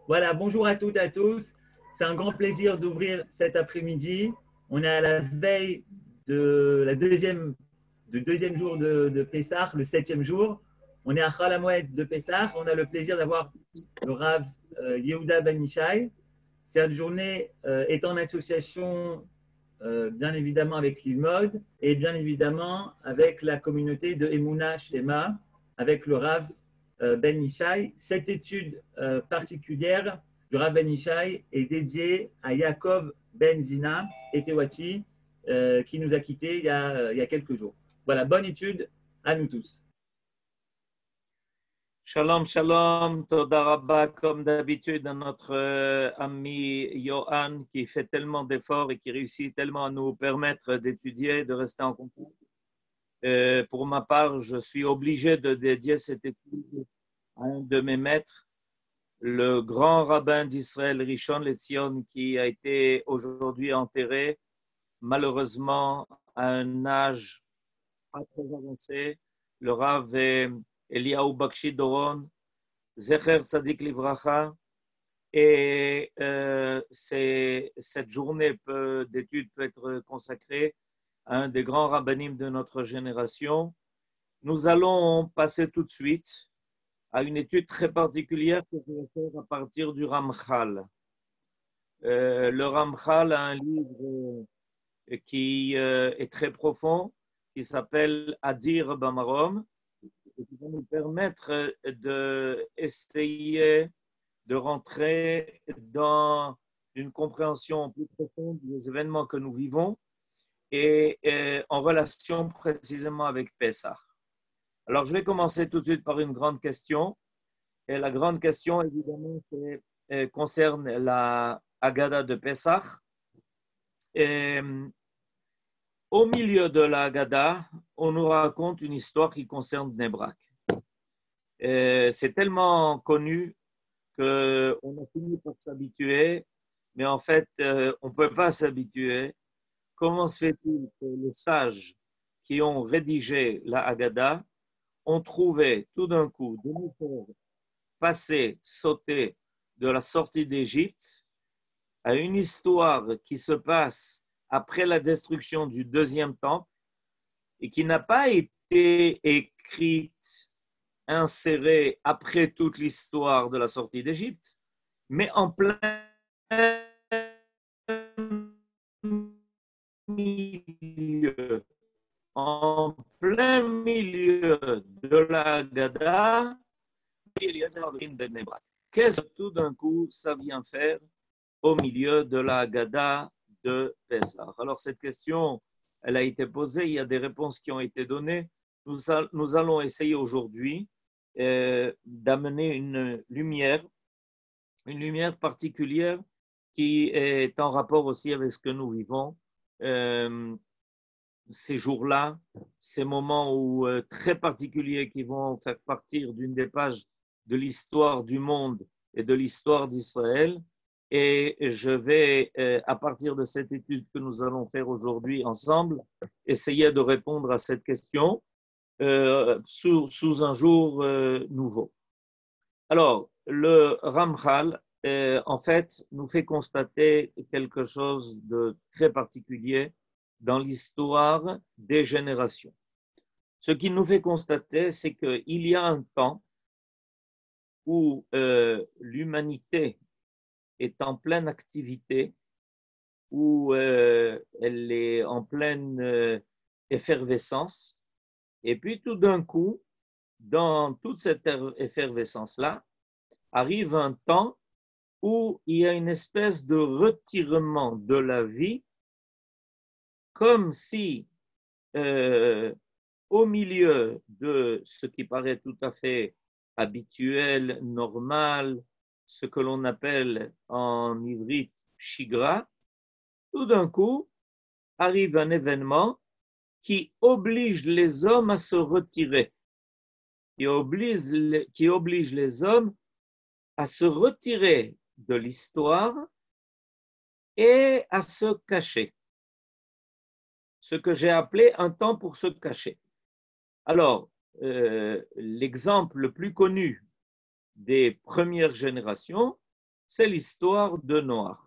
Voilà, bonjour à toutes et à tous. C'est un grand plaisir d'ouvrir cet après-midi. On est à la veille du deuxième jour de Pessah, le septième jour. On est à Chol HaMoed de Pessah. On a le plaisir d'avoir le Rav Yehuda Ben Ishai. Cette journée est en association bien évidemment avec l'ILMOD et bien évidemment avec la communauté de Emouna Shlema, avec le Rav Ben Ishai. Cette étude particulière du Rav Ben Ishai est dédiée à Yaakov Ben Zina et Tewati, qui nous a quittés il y a quelques jours. Voilà, bonne étude à nous tous. Shalom, shalom, Toda Rabba, comme d'habitude, à notre ami Johan qui fait tellement d'efforts et qui réussit tellement à nous permettre d'étudier, de rester en contact. Pour ma part, je suis obligé de dédier cette étude à un de mes maîtres, le grand rabbin d'Israël, Rishon LeZion, qui a été aujourd'hui enterré, malheureusement, à un âge pas très avancé. Le Rav Eliyahu Bakshi Doron, Zecher Tzadik Livracha, et cette journée d'études peut être consacrée à un des grands rabbinim de notre génération. Nous allons passer tout de suite à une étude très particulière que je vais faire à partir du Ramchal. Le Ramchal a un livre qui est très profond, qui s'appelle Adir Bamarom, et qui va nous permettre d'essayer de rentrer dans une compréhension plus profonde des événements que nous vivons et en relation précisément avec Pessah. Alors, je vais commencer tout de suite par une grande question. Et la grande question, évidemment, concerne la Haggadah de Pessah. Et, au milieu de la Haggadah, on nous raconte une histoire qui concerne Bnei Brak. C'est tellement connu qu'on a fini par s'habituer, mais en fait, on ne peut pas s'habituer. Comment se fait-il que les sages qui ont rédigé la Haggadah ont trouvé tout d'un coup de nous faire passer, sauter de la sortie d'Égypte à une histoire qui se passe après la destruction du deuxième temple et qui n'a pas été écrite, insérée après toute l'histoire de la sortie d'Égypte, mais en plein milieu, de la Haggadah, qu'est-ce que tout d'un coup ça vient faire au milieu de la Haggadah de Pessah? Alors cette question, elle a été posée, il y a des réponses qui ont été données. Nous allons essayer aujourd'hui d'amener une lumière particulière qui est en rapport aussi avec ce que nous vivons. Ces jours-là, ces moments très particuliers qui vont faire partir d'une des pages de l'histoire du monde et de l'histoire d'Israël. Et je vais, à partir de cette étude que nous allons faire aujourd'hui ensemble, essayer de répondre à cette question sous un jour nouveau. Alors, le Ramchal, en fait, nous fait constater quelque chose de très particulier dans l'histoire des générations. Ce qui nous fait constater, c'est qu'il y a un temps où l'humanité est en pleine activité, où elle est en pleine effervescence, et puis tout d'un coup, dans toute cette effervescence-là, arrive un temps où il y a une espèce de retirement de la vie, comme si au milieu de ce qui paraît tout à fait habituel, normal, ce que l'on appelle en ivrite shigra, tout d'un coup arrive un événement qui oblige les hommes à se retirer, qui oblige les hommes à se retirer de l'histoire et à se cacher. Ce que j'ai appelé un temps pour se cacher. Alors, l'exemple le plus connu des premières générations, c'est l'histoire de Noach.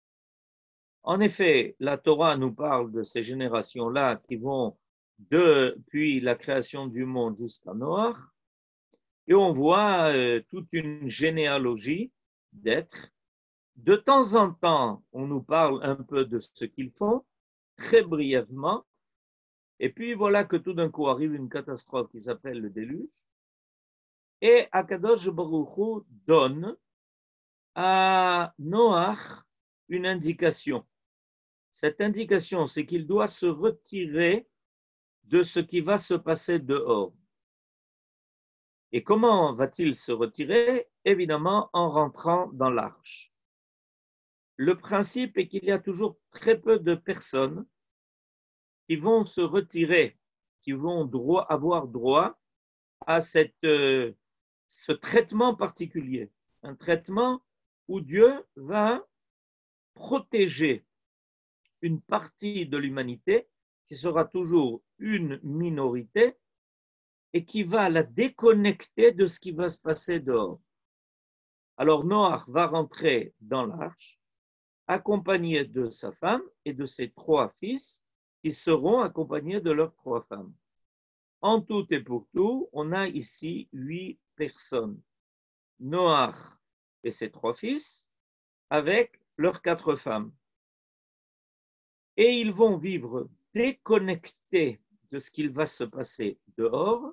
En effet, la Torah nous parle de ces générations-là qui vont depuis la création du monde jusqu'à Noach, et on voit toute une généalogie d'êtres. De temps en temps, on nous parle un peu de ce qu'ils font, très brièvement, et puis voilà que tout d'un coup arrive une catastrophe qui s'appelle le déluge, et Akadosh Baruch Hu donne à Noach une indication. Cette indication, c'est qu'il doit se retirer de ce qui va se passer dehors. Et comment va-t-il se retirer? Évidemment, en rentrant dans l'arche. Le principe est qu'il y a toujours très peu de personnes qui vont se retirer, qui vont avoir droit à ce traitement particulier. Un traitement où Dieu va protéger une partie de l'humanité qui sera toujours une minorité et qui va la déconnecter de ce qui va se passer dehors. Alors Noach va rentrer dans l'arche accompagné de sa femme et de ses 3 fils qui seront accompagnés de leurs 3 femmes. En tout et pour tout, on a ici 8 personnes. Noach et ses 3 fils avec leurs 4 femmes. Et ils vont vivre déconnectés de ce qu'il va se passer dehors,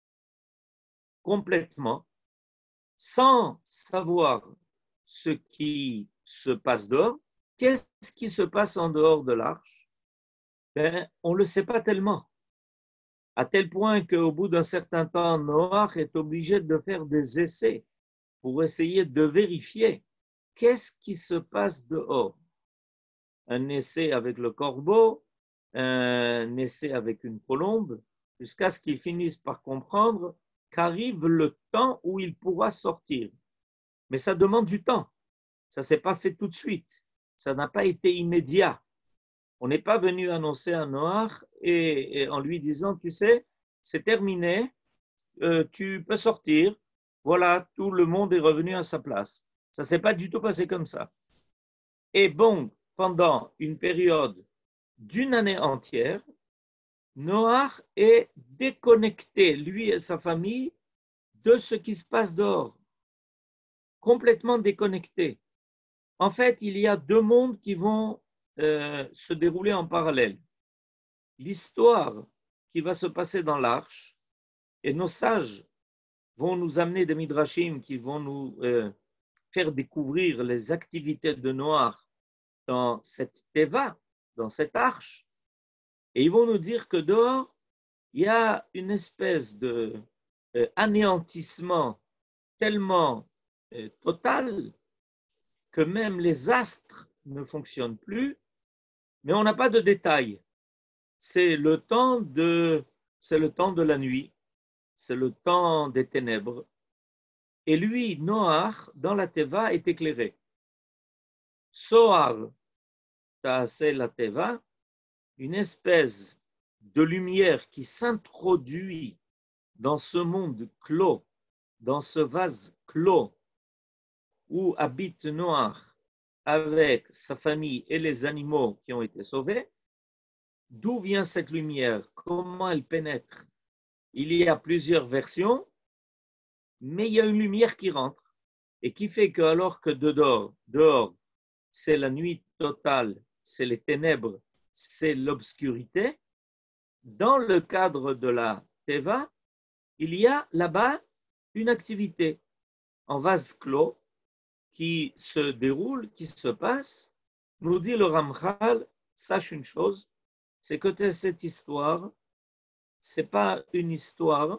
complètement, sans savoir ce qui se passe dehors. Qu'est-ce qui se passe en dehors de l'arche? On ne le sait pas tellement. À tel point qu'au bout d'un certain temps, Noach est obligé de faire des essais pour essayer de vérifier qu'est-ce qui se passe dehors. Un essai avec le corbeau, un essai avec une colombe, jusqu'à ce qu'il finisse par comprendre qu'arrive le temps où il pourra sortir. Mais ça demande du temps. Ça ne s'est pas fait tout de suite. Ça n'a pas été immédiat. On n'est pas venu annoncer à Noach et en lui disant, tu sais, c'est terminé, tu peux sortir, voilà, tout le monde est revenu à sa place. Ça ne s'est pas du tout passé comme ça. Et bon, pendant une période d'1 année entière, Noach est déconnecté, lui et sa famille, de ce qui se passe dehors. Complètement déconnecté. En fait, il y a 2 mondes qui vont se dérouler en parallèle. L'histoire qui va se passer dans l'arche, et nos sages vont nous amener des midrashim qui vont nous faire découvrir les activités de Noach dans cette teva, dans cette arche, et ils vont nous dire que dehors, il y a une espèce de anéantissement tellement total que même les astres ne fonctionnent plus, mais on n'a pas de détails. C'est le temps de la nuit, c'est le temps des ténèbres. Et lui, Noach, dans la Teva, est éclairé. Soar, Taaseh la Teva, une espèce de lumière qui s'introduit dans ce monde clos, dans ce vase clos où habite Noach avec sa famille et les animaux qui ont été sauvés. D'où vient cette lumière? Comment elle pénètre? Il y a plusieurs versions, mais il y a une lumière qui rentre et qui fait que alors que dehors, c'est la nuit totale, c'est les ténèbres, c'est l'obscurité, dans le cadre de la Teva, il y a là-bas une activité en vase clos qui se déroule, qui se passe. Nous dit le Ramchal, sache une chose, c'est que cette histoire, ce n'est pas une histoire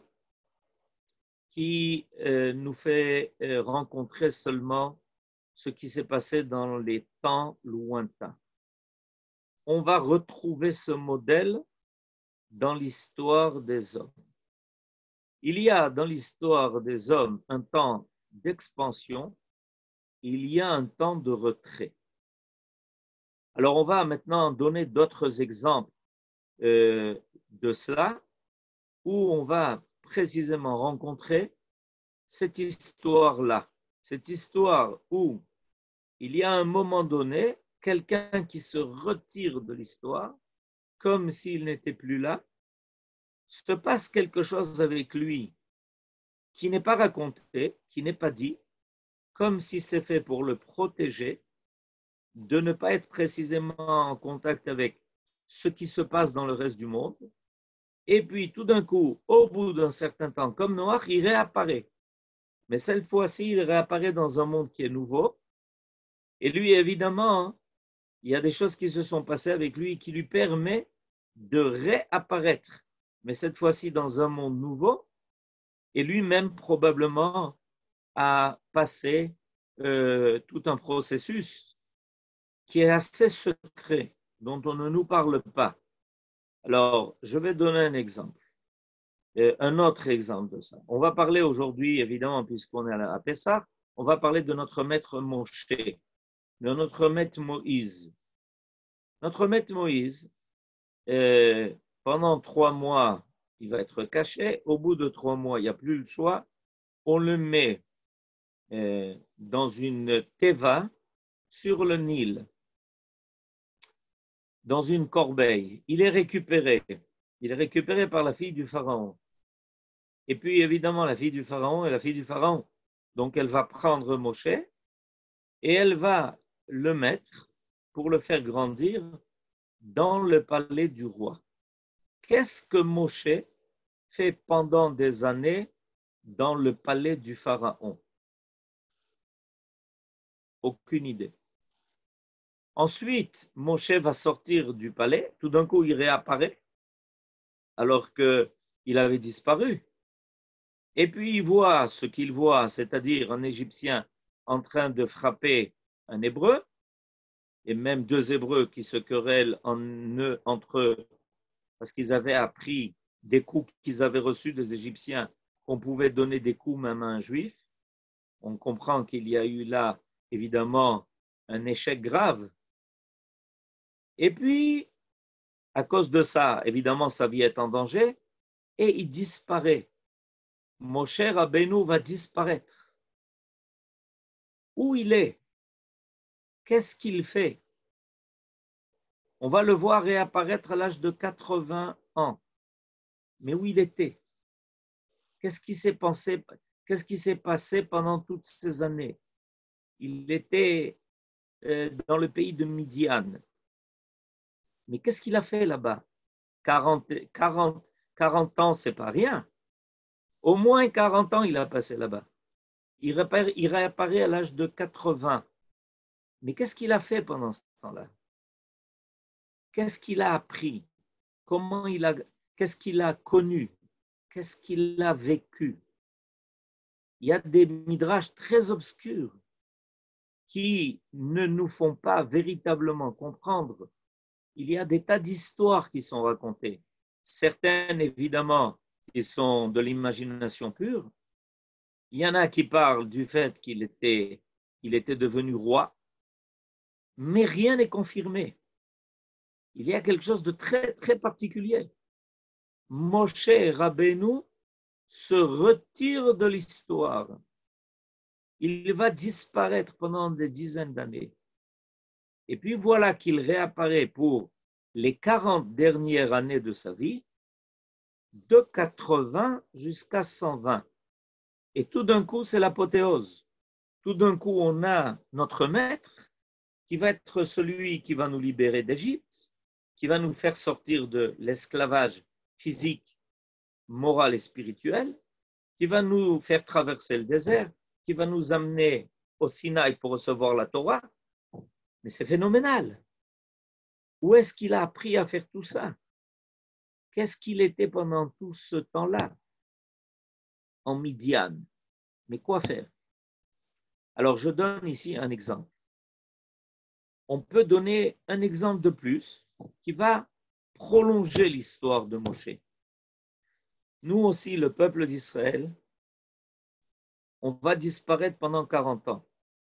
qui nous fait rencontrer seulement ce qui s'est passé dans les temps lointains. On va retrouver ce modèle dans l'histoire des hommes. Il y a dans l'histoire des hommes un temps d'expansion, il y a un temps de retrait. Alors, on va maintenant donner d'autres exemples de cela, où on va précisément rencontrer cette histoire-là, cette histoire où il y a un moment donné, quelqu'un qui se retire de l'histoire, comme s'il n'était plus là, se passe quelque chose avec lui qui n'est pas raconté, qui n'est pas dit, comme si c'est fait pour le protéger, de ne pas être précisément en contact avec ce qui se passe dans le reste du monde. Et puis, tout d'un coup, au bout d'un certain temps, comme Noach, il réapparaît. Mais cette fois-ci, il réapparaît dans un monde qui est nouveau. Et lui, évidemment, il y a des choses qui se sont passées avec lui qui lui permettent de réapparaître. Mais cette fois-ci, dans un monde nouveau. Et lui-même, probablement, a passé tout un processus qui est assez secret, dont on ne nous parle pas. Alors, je vais donner un exemple, un autre exemple de ça. On va parler aujourd'hui, évidemment, puisqu'on est à Pessah, on va parler de notre maître Moshe, de notre maître Moïse. Notre maître Moïse, pendant 3 mois, il va être caché. Au bout de 3 mois, il n'y a plus le choix. On le met dans une teva sur le Nil, dans une corbeille. Il est récupéré. Il est récupéré par la fille du pharaon. Et puis, évidemment, la fille du pharaon est la fille du pharaon. Donc, elle va prendre Moshe et elle va le mettre pour le faire grandir dans le palais du roi. Qu'est-ce que Moshe fait pendant des années dans le palais du pharaon? Aucune idée. Ensuite, Moshe va sortir du palais. Tout d'un coup, il réapparaît alors qu'il avait disparu. Et puis, il voit ce qu'il voit, c'est-à-dire un Égyptien en train de frapper un Hébreu, et même 2 Hébreux qui se querellent entre eux parce qu'ils avaient appris des coups qu'ils avaient reçus des Égyptiens, qu'on pouvait donner des coups même à un Juif. On comprend qu'il y a eu là, évidemment, un échec grave. Et puis, à cause de ça, évidemment, sa vie est en danger et il disparaît. Moshe Rabbeinu va disparaître. Où il est? Qu'est-ce qu'il fait? On va le voir réapparaître à l'âge de 80 ans. Mais où il était? Qu'est-ce qui s'est passé pendant toutes ces années? Il était dans le pays de Midian. Mais qu'est-ce qu'il a fait là-bas? 40 ans, c'est pas rien. Au moins 40 ans, il a passé là-bas. Il réapparaît à l'âge de 80. Mais qu'est-ce qu'il a fait pendant ce temps-là? Qu'est-ce qu'il a appris? Qu'est-ce qu'il a connu? Qu'est-ce qu'il a vécu? Il y a des midrash très obscurs qui ne nous font pas véritablement comprendre. Il y a des tas d'histoires qui sont racontées. Certaines, évidemment, qui sont de l'imagination pure. Il y en a qui parlent du fait qu'il était devenu roi, mais rien n'est confirmé. Il y a quelque chose de très, très particulier. Moshe Rabbeinu se retire de l'histoire. Il va disparaître pendant des dizaines d'années. Et puis voilà qu'il réapparaît pour les 40 dernières années de sa vie, de 80 jusqu'à 120. Et tout d'un coup, c'est l'apothéose. Tout d'un coup, on a notre maître qui va être celui qui va nous libérer d'Égypte, qui va nous faire sortir de l'esclavage physique, moral et spirituel, qui va nous faire traverser le désert, qui va nous amener au Sinaï pour recevoir la Torah. Mais c'est phénoménal. Où est-ce qu'il a appris à faire tout ça? Qu'est-ce qu'il était pendant tout ce temps-là? En Midian. Mais quoi faire? Alors, je donne ici un exemple. On peut donner un exemple de plus qui va prolonger l'histoire de Moshe. Nous aussi, le peuple d'Israël, on va disparaître pendant 40 ans.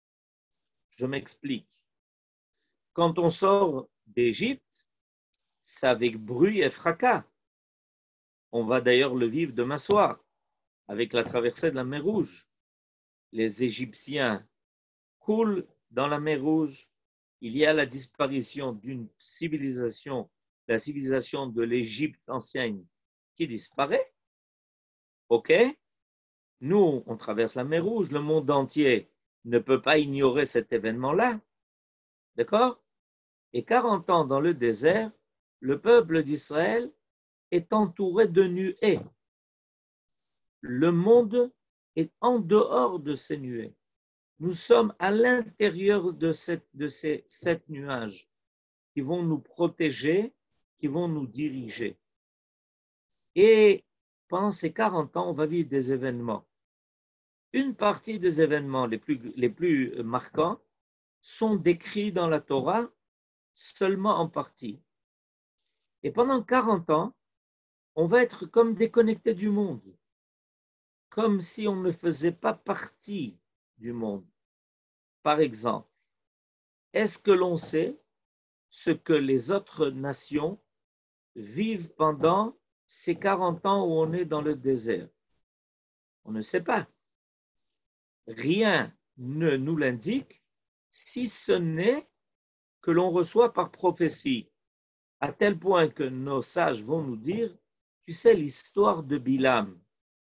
Je m'explique. Quand on sort d'Égypte, c'est avec bruit et fracas. On va d'ailleurs le vivre demain soir, avec la traversée de la mer Rouge. Les Égyptiens coulent dans la mer Rouge, il y a la disparition d'une civilisation, la civilisation de l'Égypte ancienne qui disparaît. OK? Nous, on traverse la mer Rouge, le monde entier ne peut pas ignorer cet événement-là. D'accord? Et 40 ans dans le désert, le peuple d'Israël est entouré de nuées. Le monde est en dehors de ces nuées. Nous sommes à l'intérieur de ces 7 nuages qui vont nous protéger, qui vont nous diriger. Et pendant ces 40 ans, on va vivre des événements. Une partie des événements les plus marquants sont décrits dans la Torah seulement en partie. Et pendant 40 ans, on va être comme déconnecté du monde, comme si on ne faisait pas partie du monde. Par exemple, est-ce que l'on sait ce que les autres nations vivent pendant ces 40 ans où on est dans le désert? On ne sait pas. Rien ne nous l'indique, si ce n'est que l'on reçoit par prophétie, à tel point que nos sages vont nous dire, tu sais l'histoire de Bilam.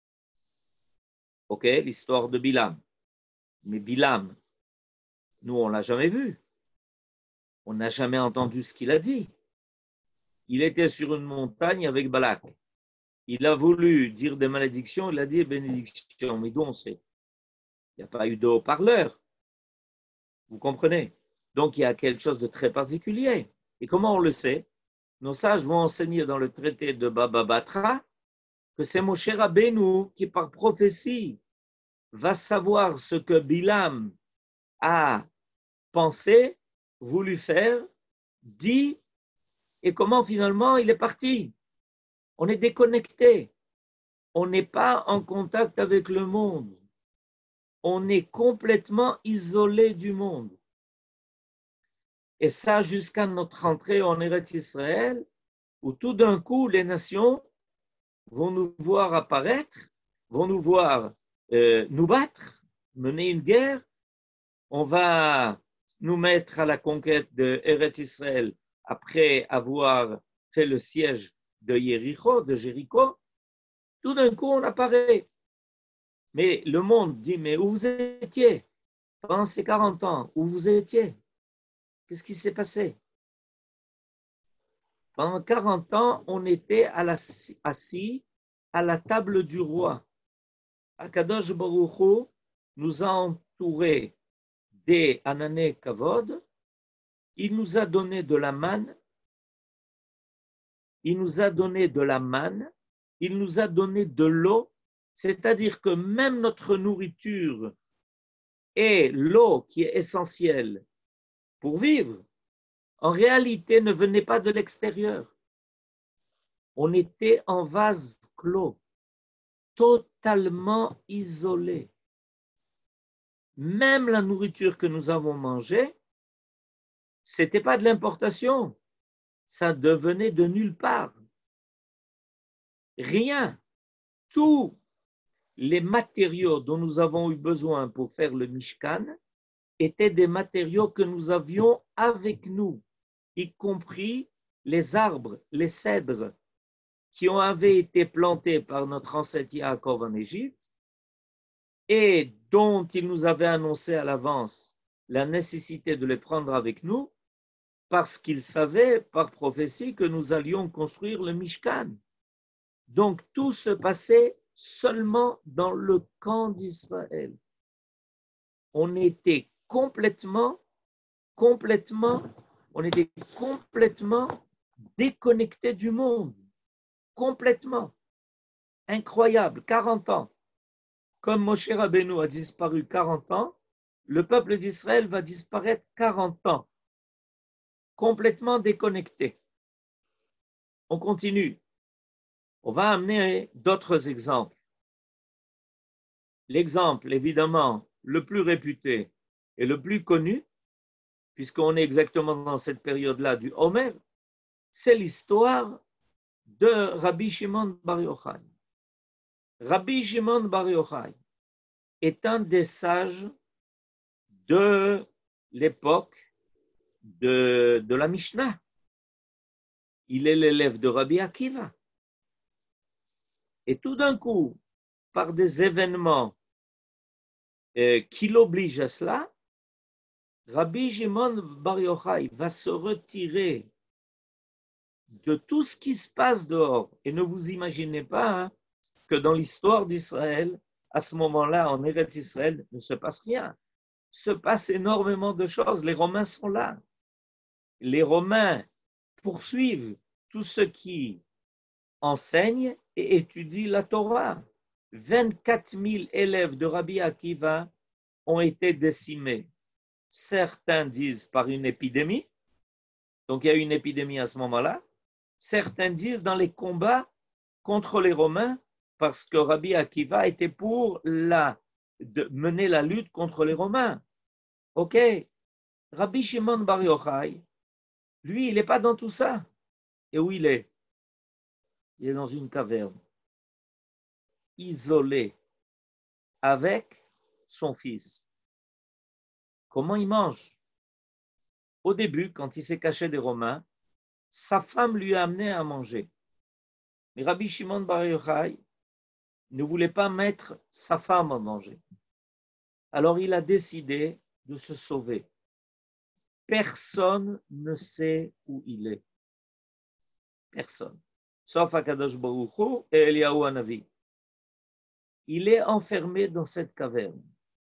Ok, l'histoire de Bilam. Mais Bilam, nous, on ne l'a jamais vu. On n'a jamais entendu ce qu'il a dit. Il était sur une montagne avec Balak. Il a voulu dire des malédictions, il a dit bénédictions. Mais d'où on sait? Il n'y a pas eu de haut-parleur. Vous comprenez? Donc, il y a quelque chose de très particulier. Et comment on le sait? Nos sages vont enseigner dans le traité de Baba Batra que c'est Moshe Rabbeinu qui, par prophétie, va savoir ce que Bilam a pensé, voulu faire, dit, et comment finalement il est parti. On est déconnecté. On n'est pas en contact avec le monde. On est complètement isolé du monde. Et ça jusqu'à notre entrée en Eretz Israël, où tout d'un coup, les nations vont nous voir apparaître, vont nous voir nous battre, mener une guerre. On va nous mettre à la conquête de Eretz Israël après avoir fait le siège de Jéricho. Tout d'un coup, on apparaît. Mais le monde dit, mais où vous étiez pendant ces 40 ans? Où vous étiez? Qu'est-ce qui s'est passé? Pendant 40 ans, on était assis à la table du roi. Akadosh Baruch Hu nous a entourés des Anané Kavod. Il nous a donné de la manne. Il nous a donné de la manne. Il nous a donné de l'eau. C'est-à-dire que même notre nourriture et l'eau qui est essentielle pour vivre, en réalité, ne venait pas de l'extérieur. On était en vase clos, totalement isolé. Même la nourriture que nous avons mangée, ce n'était pas de l'importation, ça devenait de nulle part. Rien. Tous les matériaux dont nous avons eu besoin pour faire le Mishkan étaient des matériaux que nous avions avec nous, y compris les arbres, les cèdres qui avaient été plantés par notre ancêtre Yaakov en Égypte et dont il nous avait annoncé à l'avance la nécessité de les prendre avec nous parce qu'il savait par prophétie que nous allions construire le Mishkan. Donc tout se passait seulement dans le camp d'Israël. On était complètement déconnecté du monde. Complètement. Incroyable. 40 ans. Comme Moshe Rabbeinu a disparu 40 ans, le peuple d'Israël va disparaître 40 ans. Complètement déconnecté. On continue. On va amener d'autres exemples. L'exemple, évidemment, le plus réputé et le plus connu, puisqu'on est exactement dans cette période-là du Homer, c'est l'histoire de Rabbi Shimon Bar Yochai. Rabbi Shimon Bar Yochai est un des sages de l'époque de la Mishnah. Il est l'élève de Rabbi Akiva. Et tout d'un coup, par des événements qui l'obligent à cela, Rabbi Shimon Bar Yochai va se retirer de tout ce qui se passe dehors. Et ne vous imaginez pas que dans l'histoire d'Israël, à ce moment-là, en Eretz Israël, ne se passe rien. Il se passe énormément de choses. Les Romains sont là. Les Romains poursuivent tous ceux qui enseignent et étudient la Torah. 24 000 élèves de Rabbi Akiva ont été décimés. Certains disent par une épidémie, donc il y a eu une épidémie à ce moment-là. Certains disent dans les combats contre les Romains, parce que Rabbi Akiva était pour mener la lutte contre les Romains. Ok, Rabbi Shimon Bar Yochai, lui, il n'est pas dans tout ça. Et où il est? Il est dans une caverne, isolé, avec son fils. Comment il mange? Au début, quand il s'est caché des Romains, sa femme lui a amené à manger. Mais Rabbi Shimon Bar Yochai ne voulait pas mettre sa femme à manger. Alors il a décidé de se sauver. Personne ne sait où il est. Personne. Sauf Akadosh Baruch Hu et Eliyahu Hanavi. Il est enfermé dans cette caverne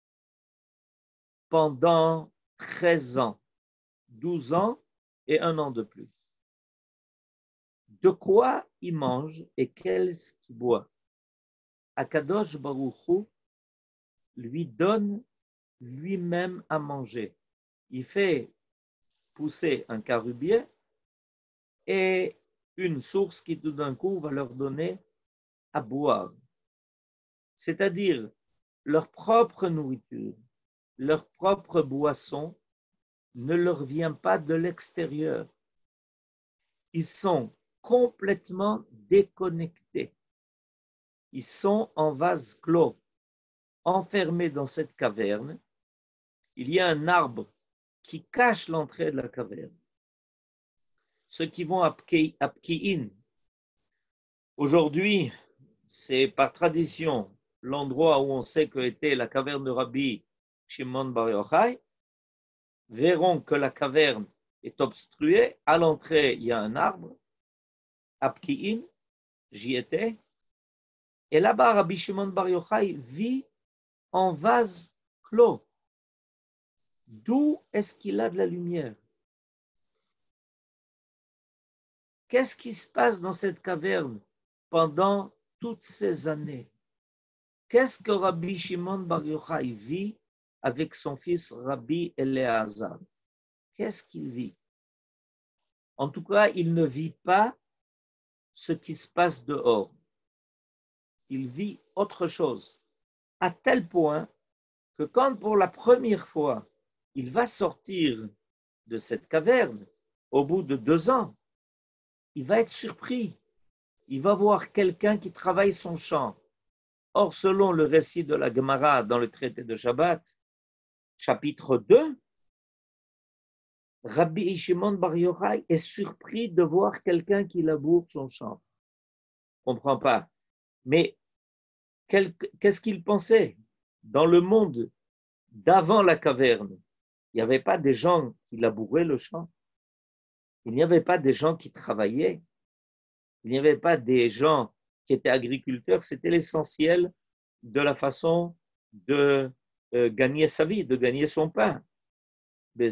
pendant 13 ans, 12 ans et 1 an de plus. De quoi il mange et qu'est-ce qu'il boit? Akadosh Baruch Hu lui donne lui-même à manger. Il fait pousser un carubier et une source qui tout d'un coup va leur donner à boire. C'est-à-dire leur propre nourriture, leur propre boisson ne leur vient pas de l'extérieur. Ils sont complètement déconnectés. Ils sont en vase clos, enfermés dans cette caverne. Il y a un arbre qui cache l'entrée de la caverne. Ceux qui vont à Pki'in, aujourd'hui, c'est par tradition l'endroit où on sait que était la caverne de Rabbi Shimon Bar Yochai, verront que la caverne est obstruée. À l'entrée, il y a un arbre. À Pki'in, j'y étais. Et là-bas, Rabbi Shimon Bar Yochai vit en vase clos. D'où est-ce qu'il a de la lumière? Qu'est-ce qui se passe dans cette caverne pendant toutes ces années? Qu'est-ce que Rabbi Shimon Bar Yochai vit avec son fils Rabbi Eleazar? Qu'est-ce qu'il vit? En tout cas, il ne vit pas ce qui se passe dehors. Il vit autre chose, à tel point que quand pour la première fois, il va sortir de cette caverne, au bout de 2 ans, il va être surpris. Il va voir quelqu'un qui travaille son champ. Or, selon le récit de la Gemara dans le traité de Shabbat, chapitre 2, Rabbi Shimon Bar Yochai est surpris de voir quelqu'un qui laboure son champ. Je ne comprends pas. Mais qu'est-ce qu'il pensait? Dans le monde d'avant la caverne, il n'y avait pas des gens qui labouraient le champ. Il n'y avait pas des gens qui travaillaient. Il n'y avait pas des gens qui étaient agriculteurs. C'était l'essentiel de la façon de gagner sa vie, de gagner son pain. Et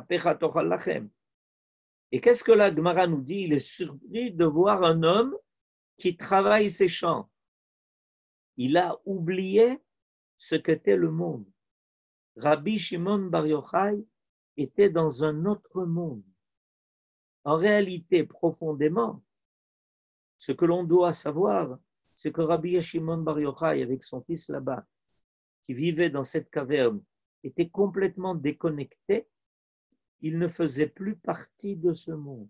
qu'est-ce que la Gemara nous dit? Il est surpris de voir un homme qui travaille ses champs. Il a oublié ce qu'était le monde. Rabbi Shimon Bar Yochai était dans un autre monde. En réalité, profondément, ce que l'on doit savoir, c'est que Rabbi Shimon Bar Yochai, avec son fils là-bas, qui vivait dans cette caverne, était complètement déconnecté. Il ne faisait plus partie de ce monde.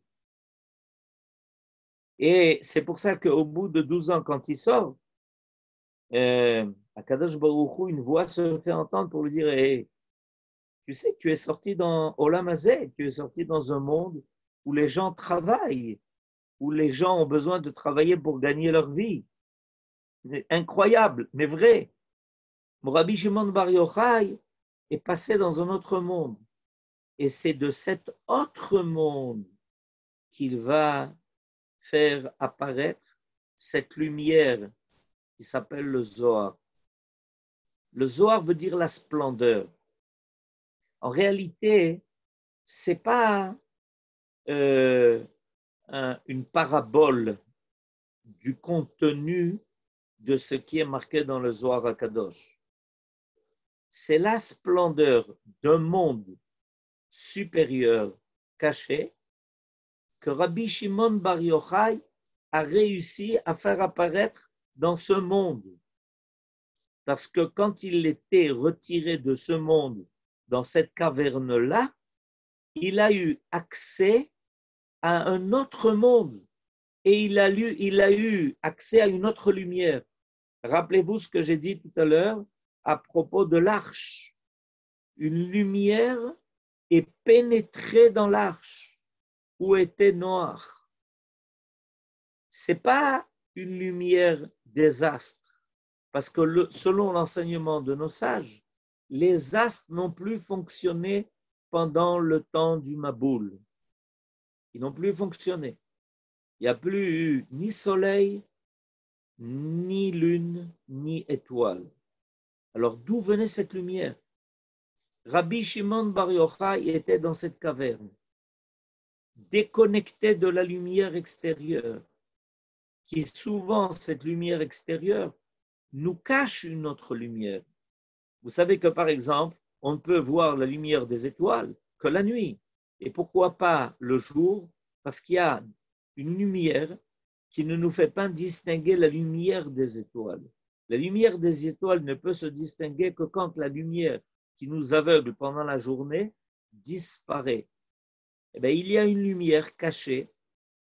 Et c'est pour ça qu'au bout de 12 ans, quand il sort, à Kadosh Baruch Hu, une voix se fait entendre pour lui dire hey, tu sais, tu es sorti dans Olam Hazeh, tu es sorti dans un monde où les gens travaillent, où les gens ont besoin de travailler pour gagner leur vie. C'est incroyable, mais vrai. Rabbi Shimon Bar Yochai est passé dans un autre monde. Et c'est de cet autre monde qu'il va faire apparaître cette lumière qui s'appelle le Zohar. Le Zohar veut dire la splendeur. En réalité, ce n'est pas une parabole du contenu de ce qui est marqué dans le Zohar HaKadosh. C'est la splendeur d'un monde supérieur caché que Rabbi Shimon Bar Yochai a réussi à faire apparaître dans ce monde. Parce que quand il était retiré de ce monde, dans cette caverne-là, il a eu accès à un autre monde et il a eu accès à une autre lumière. Rappelez-vous ce que j'ai dit tout à l'heure à propos de l'arche. Une lumière est pénétrée dans l'arche où était Noach. Ce n'est pas une lumière des astres, parce que selon l'enseignement de nos sages, les astres n'ont plus fonctionné pendant le temps du Maboul. Ils n'ont plus fonctionné. Il n'y a plus eu ni soleil, ni lune, ni étoile. Alors d'où venait cette lumière? Rabbi Shimon Bar Yochai était dans cette caverne, déconnecté de la lumière extérieure, qui souvent, cette lumière extérieure, nous cache une autre lumière. Vous savez que, par exemple, on ne peut voir la lumière des étoiles que la nuit. Et pourquoi pas le jour? Parce qu'il y a une lumière qui ne nous fait pas distinguer la lumière des étoiles. La lumière des étoiles ne peut se distinguer que quand la lumière qui nous aveugle pendant la journée disparaît. Eh bien, il y a une lumière cachée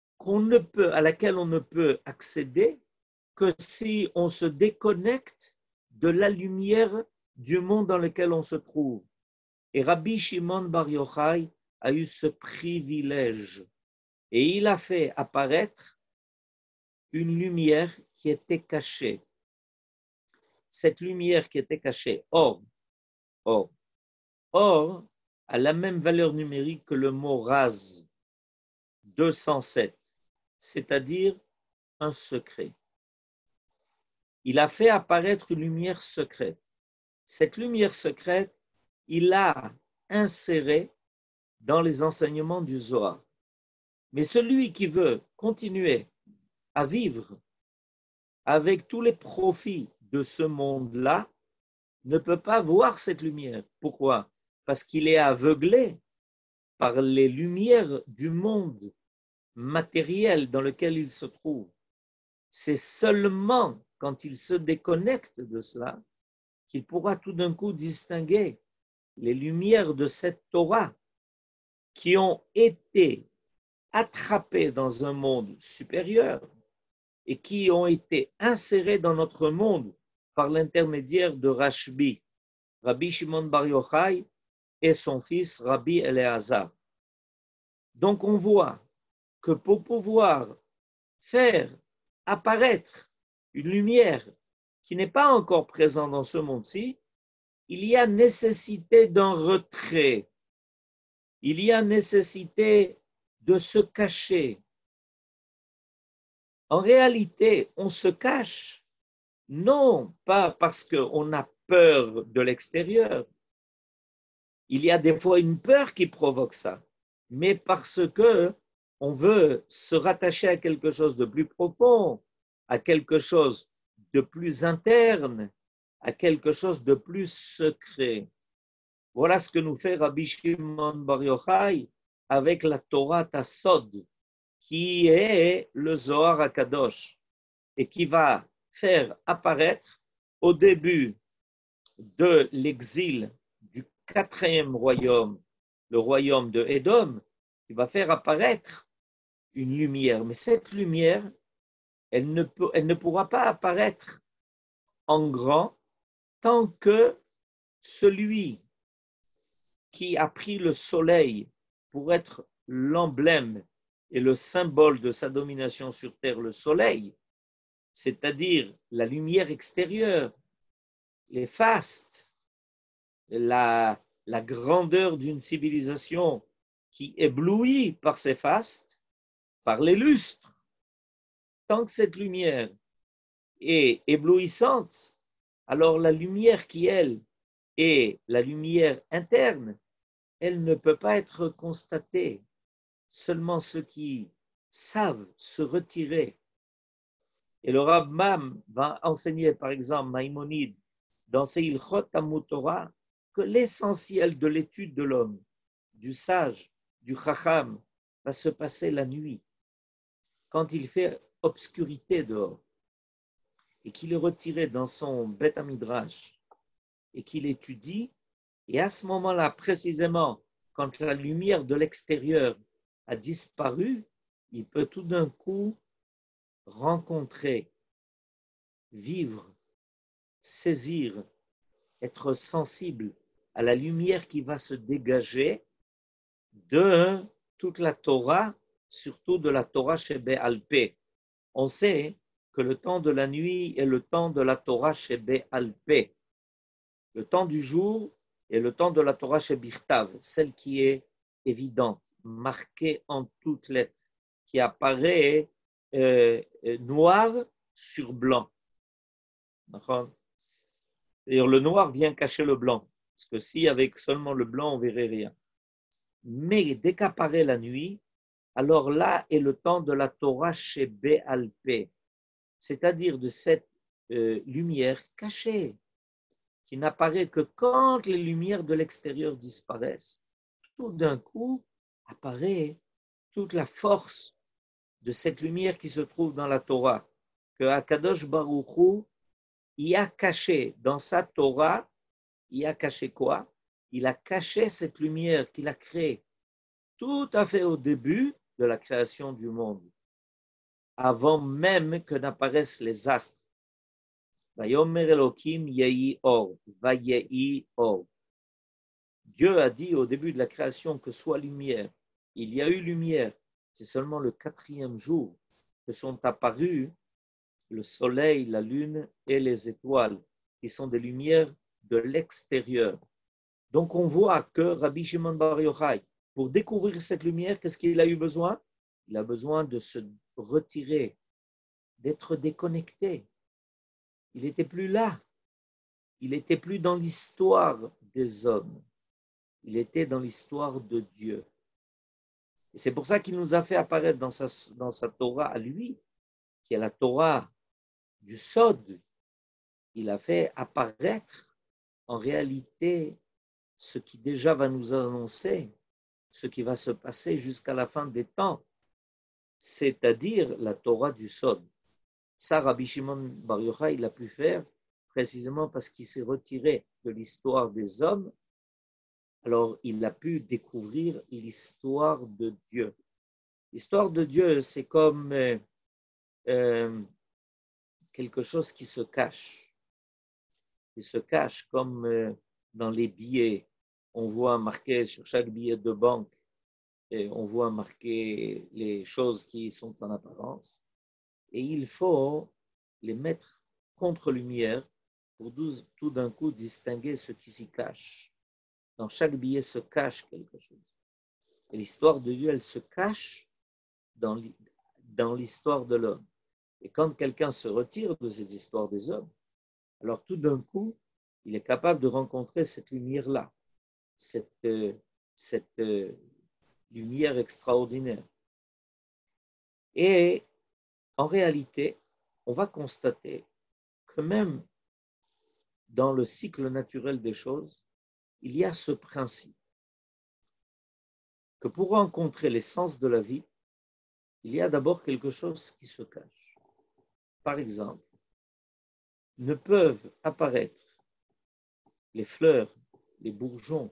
à laquelle on ne peut accéder que si on se déconnecte de la lumière du monde dans lequel on se trouve. Et Rabbi Shimon Bar Yochai a eu ce privilège. Et il a fait apparaître une lumière qui était cachée. Cette lumière qui était cachée, or a la même valeur numérique que le mot raz, 207, c'est-à-dire un secret. Il a fait apparaître une lumière secrète. Cette lumière secrète, il l'a insérée dans les enseignements du Zohar. Mais celui qui veut continuer à vivre avec tous les profits de ce monde-là ne peut pas voir cette lumière. Pourquoi? Parce qu'il est aveuglé par les lumières du monde matériel dans lequel il se trouve. C'est seulement quand il se déconnecte de cela qu'il pourra tout d'un coup distinguer les lumières de cette Torah qui ont été attrapées dans un monde supérieur et qui ont été insérées dans notre monde par l'intermédiaire de Rashbi, Rabbi Shimon Bar Yochai et son fils Rabbi Eleazar. Donc on voit que pour pouvoir faire apparaître une lumière qui n'est pas encore présente dans ce monde-ci, il y a nécessité d'un retrait, il y a nécessité de se cacher. En réalité, on se cache, non pas parce qu'on a peur de l'extérieur, il y a des fois une peur qui provoque ça, mais parce que on veut se rattacher à quelque chose de plus profond, à quelque chose de plus interne, à quelque chose de plus secret. Voilà ce que nous fait Rabbi Shimon Bar Yochai avec la Torah Tassod, qui est le Zohar HaKadosh, et qui va faire apparaître au début de l'exil du 4e royaume, le royaume de Édom, qui va faire apparaître une lumière. Mais cette lumière, elle ne pourra pas apparaître en grand tant que celui qui a pris le soleil pour être l'emblème et le symbole de sa domination sur terre, le soleil, c'est-à-dire la lumière extérieure, les fastes, la grandeur d'une civilisation qui éblouit par ses fastes, par les lustres. Tant que cette lumière est éblouissante, alors la lumière qui, elle, est la lumière interne, elle ne peut pas être constatée. Seulement ceux qui savent se retirer. Et le Rambam va enseigner, par exemple, Maïmonide, dans ses Ilchot Talmud Torah, que l'essentiel de l'étude de l'homme, du sage, du chacham, va se passer la nuit, quand il fait obscurité dehors, et qu'il est retiré dans son Beth Midrash, et qu'il étudie, et à ce moment-là, précisément, quand la lumière de l'extérieur a disparu, il peut tout d'un coup rencontrer, vivre, saisir, être sensible à la lumière qui va se dégager de toute la Torah, surtout de la Torah chez Bé'al-Pé. On sait que le temps de la nuit est le temps de la Torah chez Bé'al-Pé. Le temps du jour est le temps de la Torah chez Birtav, celle qui est évidente, marquée en toutes lettres, qui apparaît noir sur blanc. D'ailleurs, le noir vient cacher le blanc, parce que si avec seulement le blanc, on ne verrait rien. Mais dès qu'apparaît la nuit, alors là est le temps de la Torah chez Bé'al-Pé, c'est-à-dire de cette lumière cachée, qui n'apparaît que quand les lumières de l'extérieur disparaissent. Tout d'un coup, apparaît toute la force de cette lumière qui se trouve dans la Torah, que Akadosh Baruch Hu y a caché dans sa Torah. Il a caché quoi? Il a caché cette lumière qu'il a créée tout à fait au début de la création du monde, avant même que n'apparaissent les astres. Vayomer Elohim yehi or, vayehi or. Dieu a dit au début de la création que soit lumière. Il y a eu lumière. C'est seulement le 4e jour que sont apparus le soleil, la lune et les étoiles, qui sont des lumières de l'extérieur. Donc on voit que Rabbi Shimon Bar Yochai, pour découvrir cette lumière, qu'est-ce qu'il a eu besoin? Il a besoin de se retirer, d'être déconnecté. Il n'était plus là. Il n'était plus dans l'histoire des hommes. Il était dans l'histoire de Dieu. Et c'est pour ça qu'il nous a fait apparaître dans sa Torah à lui, qui est la Torah du Sod. Il a fait apparaître en réalité ce qui déjà va nous annoncer ce qui va se passer jusqu'à la fin des temps, c'est-à-dire la Torah du Sod. Ça, Rabbi Shimon Bar Yochai, il a pu faire précisément parce qu'il s'est retiré de l'histoire des hommes. Alors, il a pu découvrir l'histoire de Dieu. L'histoire de Dieu, c'est comme quelque chose qui se cache. Il se cache comme dans les billets. On voit marqué sur chaque billet de banque, et on voit marqué les choses qui sont en apparence. Et il faut les mettre contre lumière pour tout d'un coup distinguer ce qui s'y cache. Dans chaque billet se cache quelque chose. Et l'histoire de Dieu, elle se cache dans l'histoire de l'homme. Et quand quelqu'un se retire de ces histoires des hommes, alors tout d'un coup, il est capable de rencontrer cette lumière-là, cette lumière extraordinaire. Et en réalité, on va constater que même dans le cycle naturel des choses, il y a ce principe que pour rencontrer l'essence de la vie, il y a d'abord quelque chose qui se cache. Par exemple, ne peuvent apparaître les fleurs, les bourgeons,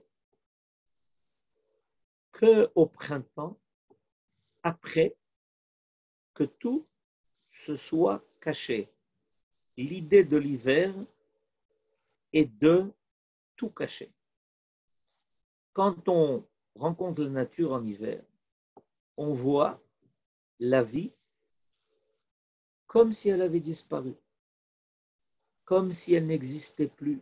qu'au printemps, après que tout se soit caché. L'idée de l'hiver est de tout cacher. quand on rencontre la nature en hiver, on voit la vie comme si elle avait disparu, comme si elle n'existait plus.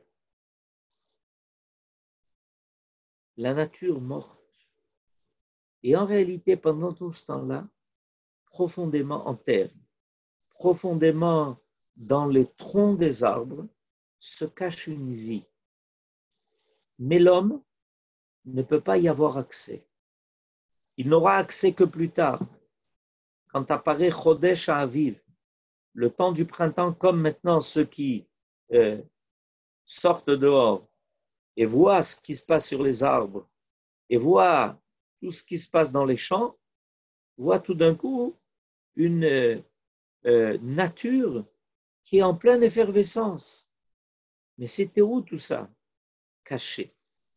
La nature morte. Et en réalité, pendant tout ce temps-là, profondément en terre, profondément dans les troncs des arbres, se cache une vie. Mais l'homme ne peut pas y avoir accès. Il n'aura accès que plus tard, quand apparaît Chodesh Ha'aviv, le temps du printemps, comme maintenant ceux qui sortent dehors et voient ce qui se passe sur les arbres et voient tout ce qui se passe dans les champs, voient tout d'un coup une nature qui est en pleine effervescence. Mais c'était où tout ça? Caché.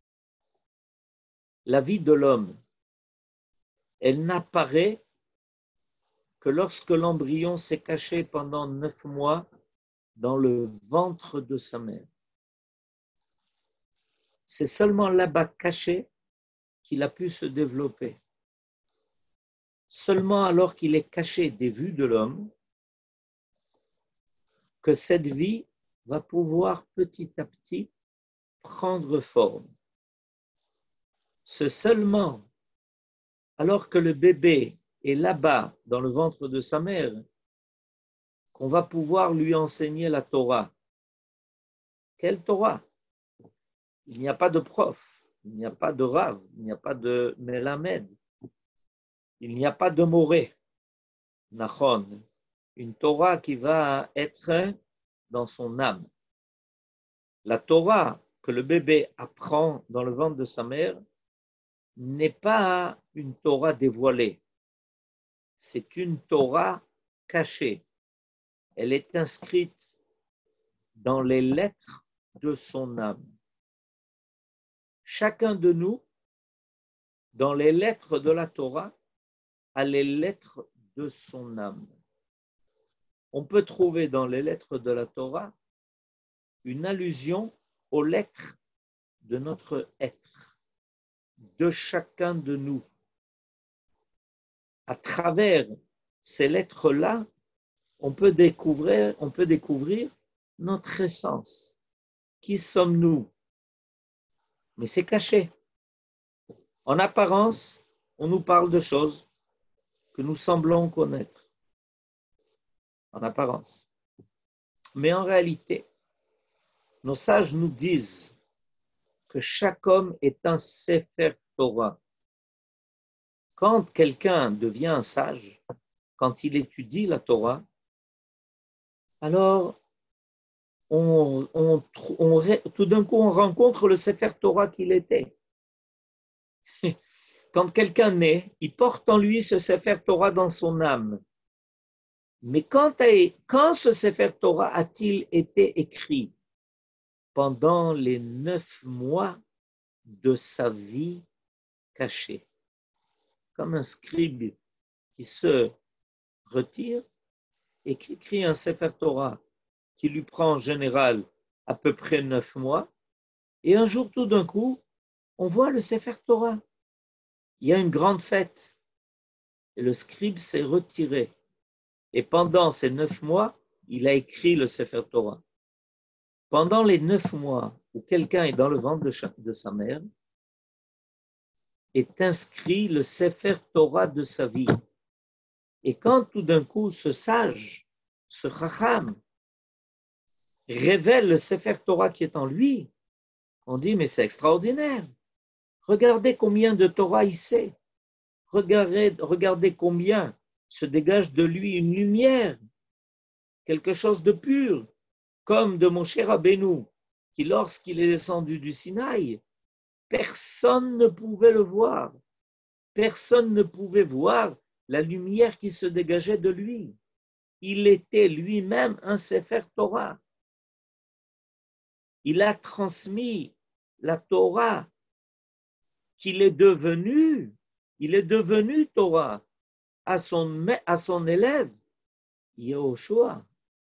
La vie de l'homme, elle n'apparaît que lorsque l'embryon s'est caché pendant 9 mois dans le ventre de sa mère. C'est seulement là-bas caché qu'il a pu se développer. Seulement alors qu'il est caché des vues de l'homme, que cette vie va pouvoir petit à petit prendre forme. C'est seulement alors que le bébé est là-bas dans le ventre de sa mère qu'on va pouvoir lui enseigner la Torah. Quelle Torah? Il n'y a pas de prof, il n'y a pas de rav, il n'y a pas de melamed, il n'y a pas de moré. Nachon, une Torah qui va être dans son âme. La Torah que le bébé apprend dans le ventre de sa mère n'est pas une Torah dévoilée, c'est une Torah cachée. Elle est inscrite dans les lettres de son âme. Chacun de nous, dans les lettres de la Torah, a les lettres de son âme. On peut trouver dans les lettres de la Torah une allusion aux lettres de notre être, de chacun de nous. À travers ces lettres-là, on peut découvrir notre essence. Qui sommes-nous? Mais c'est caché. En apparence, on nous parle de choses que nous semblons connaître. En apparence. Mais en réalité, nos sages nous disent que chaque homme est un Sefer Torah. Quand quelqu'un devient un sage, quand il étudie la Torah, alors tout d'un coup on rencontre le Sefer Torah qu'il était. Quand quelqu'un naît, il porte en lui ce Sefer Torah dans son âme. Mais quand ce Sefer Torah a-t-il été écrit? Pendant les 9 mois de sa vie cachée. Comme un scribe qui se retire et qui écrit un Sefer Torah qui lui prend en général à peu près 9 mois. Et un jour, tout d'un coup, on voit le Sefer Torah. Il y a une grande fête. Et le scribe s'est retiré. Et pendant ces 9 mois, il a écrit le Sefer Torah. Pendant les 9 mois où quelqu'un est dans le ventre de sa mère, est inscrit le Sefer Torah de sa vie. Et quand tout d'un coup ce sage, ce chacham, révèle le Sefer Torah qui est en lui, on dit mais c'est extraordinaire. Regardez combien de Torah il sait. Regardez combien se dégage de lui une lumière, quelque chose de pur, comme de Moshe Rabbeinu, qui lorsqu'il est descendu du Sinaï, personne ne pouvait le voir. Personne ne pouvait voir la lumière qui se dégageait de lui. Il était lui-même un Sefer Torah. Il a transmis la Torah qu'il est devenu. Il est devenu Torah à son élève, Yehoshua.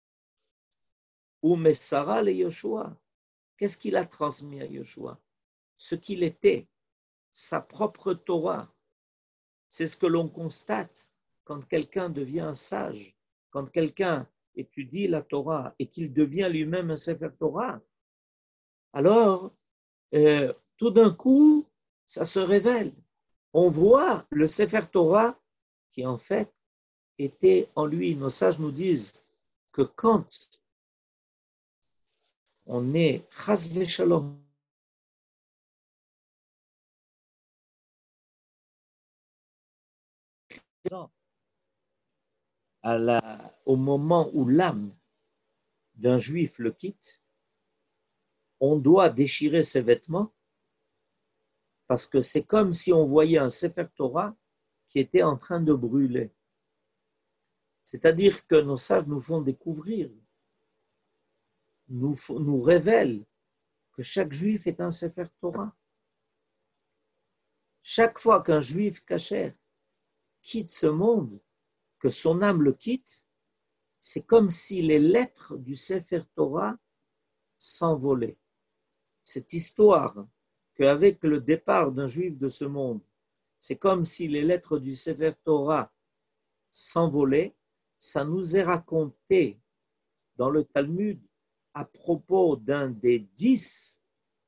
Ou Messara le Yehoshua. Qu'est-ce qu'il a transmis à Yehoshua? Ce qu'il était. sa propre Torah. C'est ce que l'on constate quand quelqu'un devient un sage, quand quelqu'un étudie la Torah et qu'il devient lui-même un Sefer Torah. Alors, tout d'un coup, ça se révèle. On voit le Sefer Torah qui en fait était en lui. Nos sages nous disent que quand on est chas v'shalom au moment où l'âme d'un juif le quitte, on doit déchirer ses vêtements parce que c'est comme si on voyait un Sefer Torah qui était en train de brûler. C'est-à-dire que nos sages nous font découvrir, nous révèlent que chaque juif est un Sefer Torah. Chaque fois qu'un juif kasher quitte ce monde, que son âme le quitte, c'est comme si les lettres du Sefer Torah s'envolaient. Cette histoire qu'avec le départ d'un juif de ce monde, c'est comme si les lettres du Sefer Torah s'envolaient, ça nous est raconté dans le Talmud à propos d'un des 10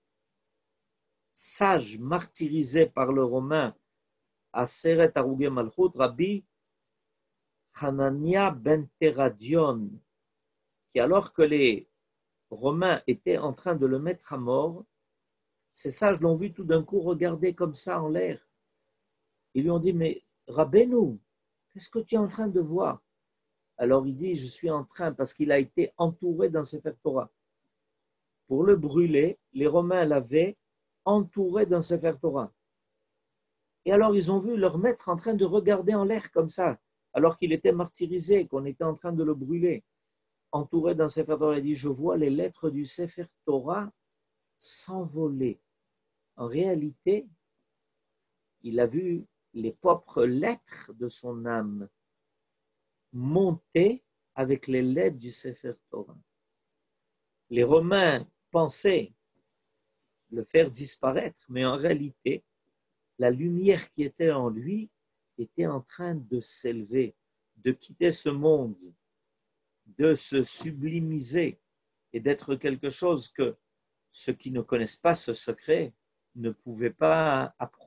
sages martyrisés par le Romain à Seret Harugei Malchut, Rabbi Hanania ben Teradion, qui alors que les Romains étaient en train de le mettre à mort, ces sages l'ont vu tout d'un coup regarder comme ça en l'air. Ils lui ont dit, mais Rabbeinu, qu'est-ce que tu es en train de voir? Alors il dit, je suis en train, parce qu'il a été entouré d'un Sefer Torah. Pour le brûler, les Romains l'avaient entouré d'un Sefer Torah. Et alors ils ont vu leur maître en train de regarder en l'air comme ça, alors qu'il était martyrisé, qu'on était en train de le brûler. Entouré d'un Sefer Torah, il dit, je vois les lettres du Sefer Torah s'envoler. En réalité, il a vu les propres lettres de son âme monter avec les lettres du Sefer Torah. Les Romains pensaient le faire disparaître, mais en réalité, la lumière qui était en lui était en train de s'élever, de quitter ce monde, de se sublimiser et d'être quelque chose que ceux qui ne connaissent pas ce secret ne pouvaient pas approcher.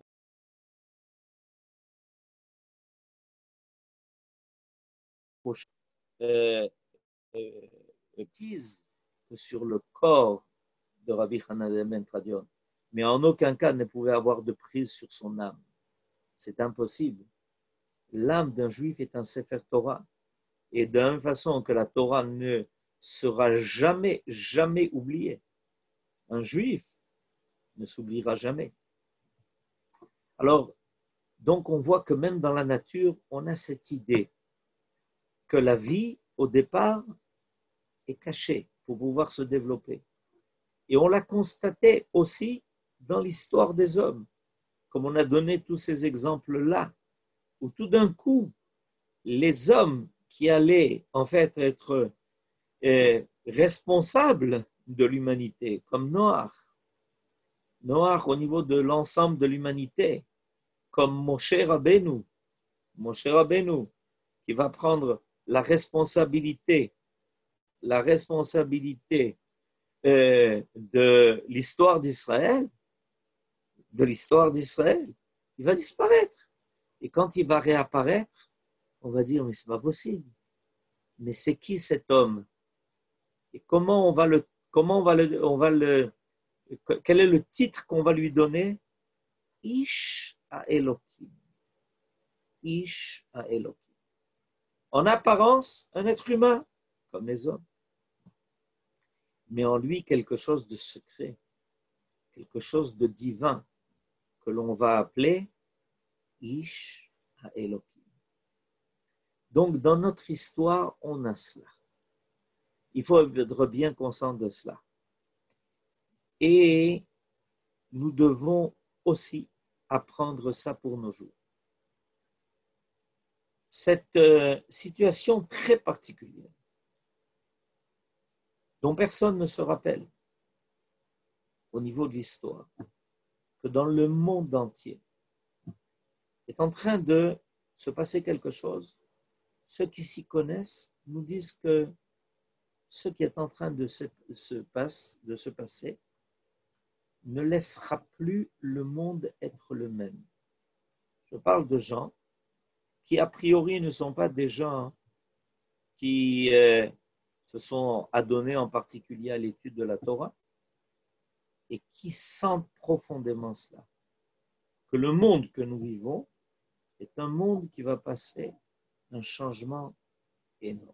Utilise sur le corps de Rabbi Hanania ben Teradion, mais en aucun cas ne pouvait avoir de prise sur son âme. C'est impossible. L'âme d'un juif est un Sefer Torah, et de la même façon que la Torah ne sera jamais, jamais oubliée, un juif ne s'oubliera jamais. Alors, donc on voit que même dans la nature, on a cette idée que la vie, au départ, est cachée pour pouvoir se développer. Et on l'a constaté aussi dans l'histoire des hommes, comme on a donné tous ces exemples-là, où tout d'un coup, les hommes qui allaient en fait être responsables de l'humanité, comme Noach au niveau de l'ensemble de l'humanité, comme Moshe Rabbeinu, qui va prendre la responsabilité de l'histoire d'Israël, il va disparaître. Et quand il va réapparaître, on va dire, mais c'est pas possible. Mais c'est qui cet homme? Et quel est le titre qu'on va lui donner? Ish ha-Elokim. Ish ha-Elokim. En apparence, un être humain, comme les hommes. Mais en lui, quelque chose de secret, quelque chose de divin, que l'on va appeler Ish ha-Elokim. Donc, dans notre histoire, on a cela. Il faut être bien conscient de cela. Et nous devons aussi apprendre ça pour nos jours. Cette situation très particulière, dont personne ne se rappelle au niveau de l'histoire, que dans le monde entier est en train de se passer quelque chose. Ceux qui s'y connaissent nous disent que ce qui est en train de se passer ne laissera plus le monde être le même. Je parle de gens qui, a priori, ne sont pas des gens qui se sont adonnés en particulier à l'étude de la Torah et qui sentent profondément cela. Que le monde que nous vivons est un monde qui va passer un changement énorme.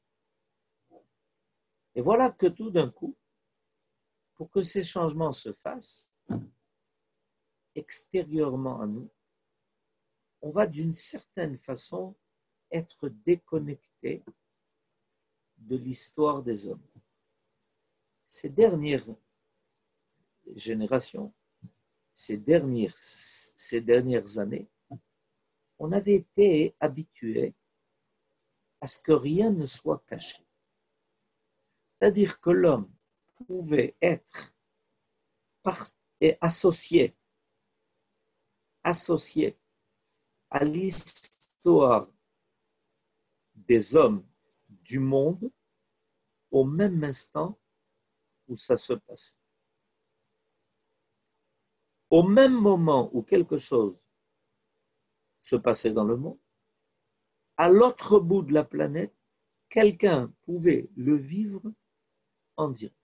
Et voilà que tout d'un coup, pour que ces changements se fassent, extérieurement à nous, on va d'une certaine façon être déconnecté de l'histoire des hommes. Ces dernières générations, ces dernières années, on avait été habitué à ce que rien ne soit caché. C'est-à-dire que l'homme pouvait être associé à l'histoire des hommes du monde au même instant où ça se passait. Au même moment où quelque chose se passait dans le monde, à l'autre bout de la planète, quelqu'un pouvait le vivre en direct.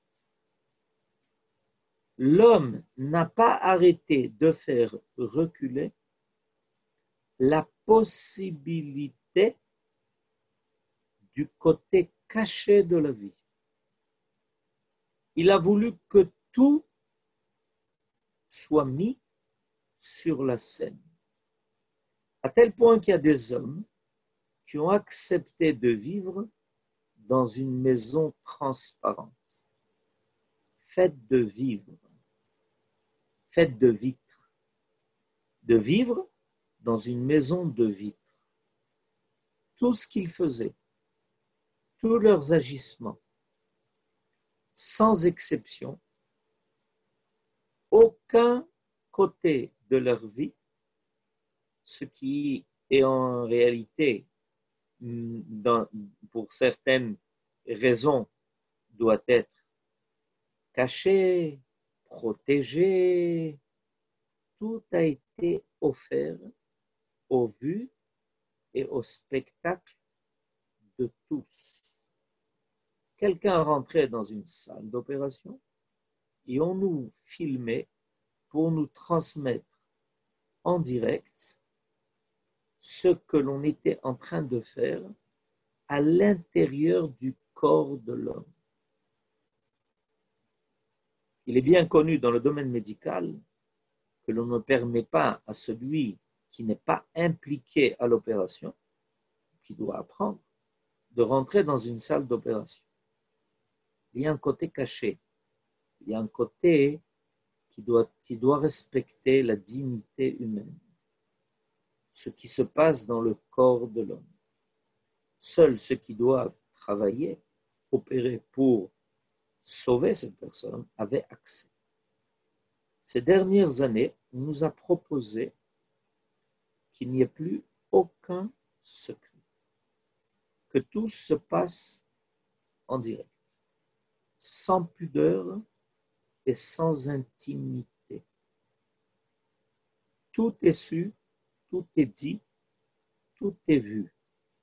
L'homme n'a pas arrêté de faire reculer la possibilité du côté caché de la vie. Il a voulu que tout soit mis sur la scène. À tel point qu'il y a des hommes qui ont accepté de vivre dans une maison transparente, faite de vivre, faite de vitres, de vivre dans une maison de vitres. Tout ce qu'ils faisaient, tous leurs agissements, sans exception, aucun côté de leur vie, ce qui est en réalité, pour certaines raisons, doit être caché, protégé, tout a été offert au vu et au spectacle de tous. Quelqu'un rentrait dans une salle d'opération et on nous filmait pour nous transmettre en direct ce que l'on était en train de faire à l'intérieur du corps de l'homme. Il est bien connu dans le domaine médical que l'on ne permet pas à celui qui n'est pas impliqué à l'opération, qui doit apprendre, de rentrer dans une salle d'opération. Il y a un côté caché, il y a un côté qui doit respecter la dignité humaine, ce qui se passe dans le corps de l'homme. Seuls ceux qui doivent travailler, opérer pour sauver cette personne, avaient accès. Ces dernières années, on nous a proposé qu'il n'y ait plus aucun secret, que tout se passe en direct, sans pudeur et sans intimité. Tout est su, tout est dit, tout est vu.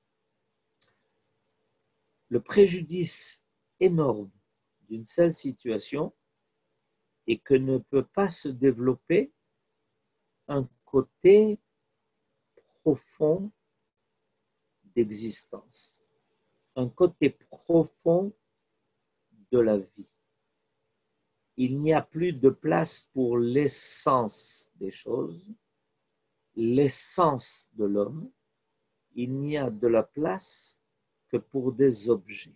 Le préjudice énorme d'une seule situation est que ne peut pas se développer un côté profond d'existence, un côté profond de la vie. Il n'y a plus de place pour l'essence des choses, l'essence de l'homme. Il n'y a de la place que pour des objets.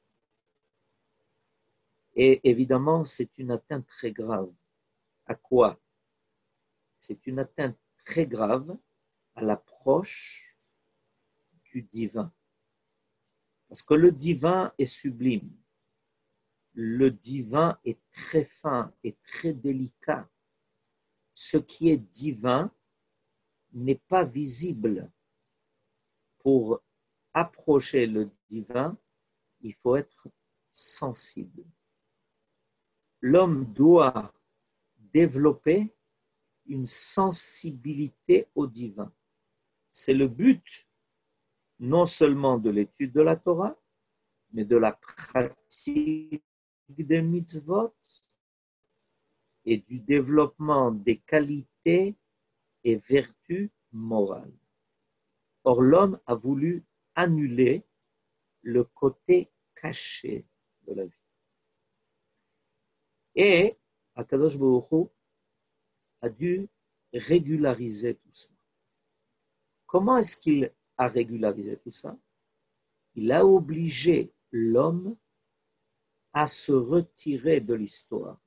Et évidemment, c'est une atteinte très grave. À quoi? C'est une atteinte très grave à l'approche du divin. Parce que le divin est sublime. Le divin est très fin et très délicat. ce qui est divin n'est pas visible. Pour approcher le divin, il faut être sensible. L'homme doit développer une sensibilité au divin. C'est le but non seulement de l'étude de la Torah, mais de la pratique des mitzvot et du développement des qualités et vertus morales. Or, l'homme a voulu annuler le côté caché de la vie. Et Akadosh Baruch Hu a dû régulariser tout ça. Comment est-ce qu'il a régularisé tout ça? Il a obligé l'homme à se retirer de l'histoire.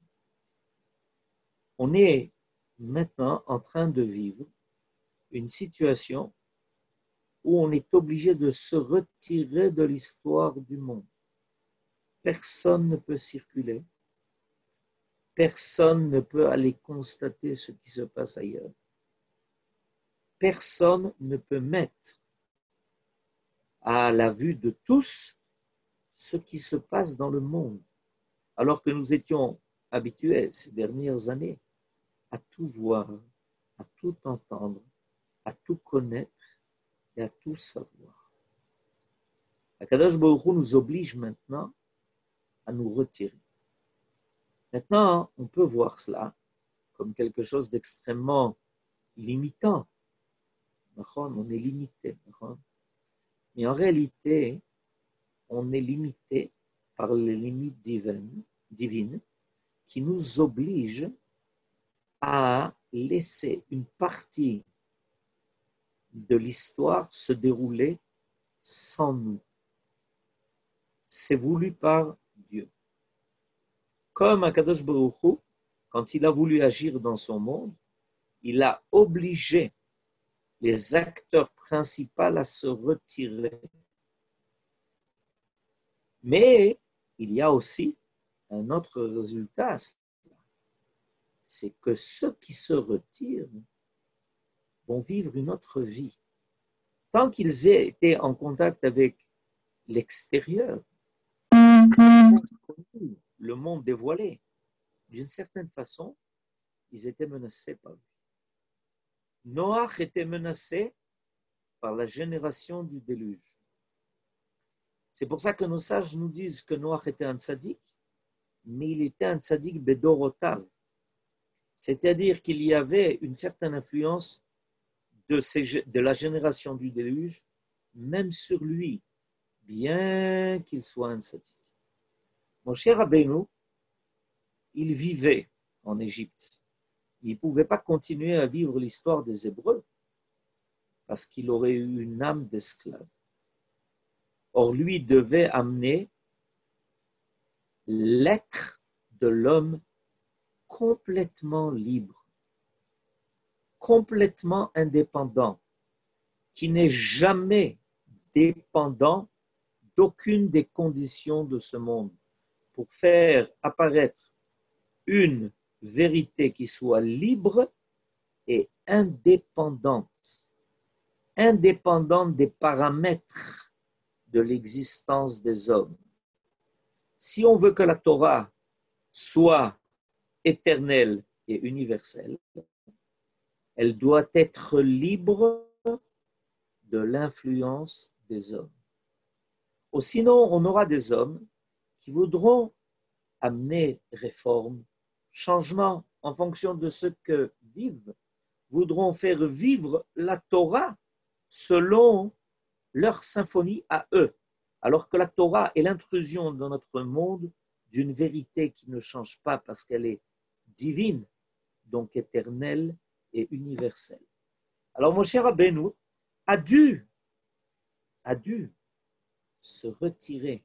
On est maintenant en train de vivre une situation où on est obligé de se retirer de l'histoire du monde. Personne ne peut circuler. Personne ne peut aller constater ce qui se passe ailleurs. Personne ne peut mettre à la vue de tous ce qui se passe dans le monde, alors que nous étions habitués ces dernières années à tout voir, à tout entendre, à tout connaître et à tout savoir. Akadosh Baruch Hu nous oblige maintenant à nous retirer. Maintenant, on peut voir cela comme quelque chose d'extrêmement limitant. On est limité. Mais en réalité, on est limité par les limites divines qui nous obligent à laisser une partie de l'histoire se dérouler sans nous. C'est voulu par Dieu. Comme Akadosh Baruch Hu, quand il a voulu agir dans son monde, il a obligé les acteurs principaux à se retirer. Mais il y a aussi un autre résultat, c'est que ceux qui se retirent vont vivre une autre vie. Tant qu'ils étaient en contact avec l'extérieur, le monde dévoilé, d'une certaine façon, ils étaient menacés par lui. Noach était menacé par la génération du déluge. C'est pour ça que nos sages nous disent que Noach était un tzaddik, mais il était un tzaddik bedorotav. C'est-à-dire qu'il y avait une certaine influence de la génération du déluge, même sur lui, bien qu'il soit un tzaddik. Mon cher Rabbeinu, il vivait en Égypte. Il ne pouvait pas continuer à vivre l'histoire des Hébreux parce qu'il aurait eu une âme d'esclave. Or, lui devait amener l'être de l'homme complètement libre, complètement indépendant, qui n'est jamais dépendant d'aucune des conditions de ce monde, pour faire apparaître une vérité qui soit libre et indépendante, indépendante des paramètres de l'existence des hommes. Si on veut que la Torah soit éternelle et universelle, elle doit être libre de l'influence des hommes. Ou sinon, on aura des hommes qui voudront amener réforme, changement en fonction de ce que vivent, voudront faire vivre la Torah selon leur symphonie à eux, alors que la Torah est l'intrusion dans notre monde d'une vérité qui ne change pas parce qu'elle est divine, donc éternelle et universelle. Alors mon cher Rabbeinu a dû se retirer,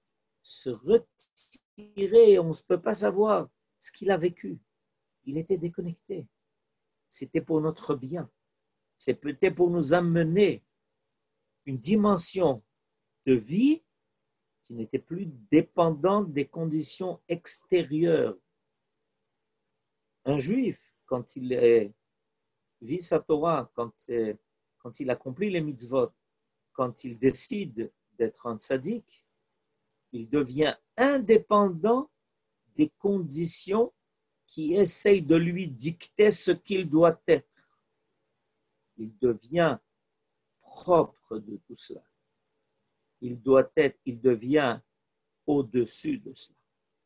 on ne peut pas savoir ce qu'il a vécu. Il était déconnecté. C'était pour notre bien. C'était pour nous amener une dimension de vie qui n'était plus dépendante des conditions extérieures. Un juif, quand il vit sa Torah, quand il accomplit les mitzvot, quand il décide d'être un tzaddik, il devient indépendant des conditions qui essayent de lui dicter ce qu'il doit être. Il devient propre de tout cela. Il devient au-dessus de cela.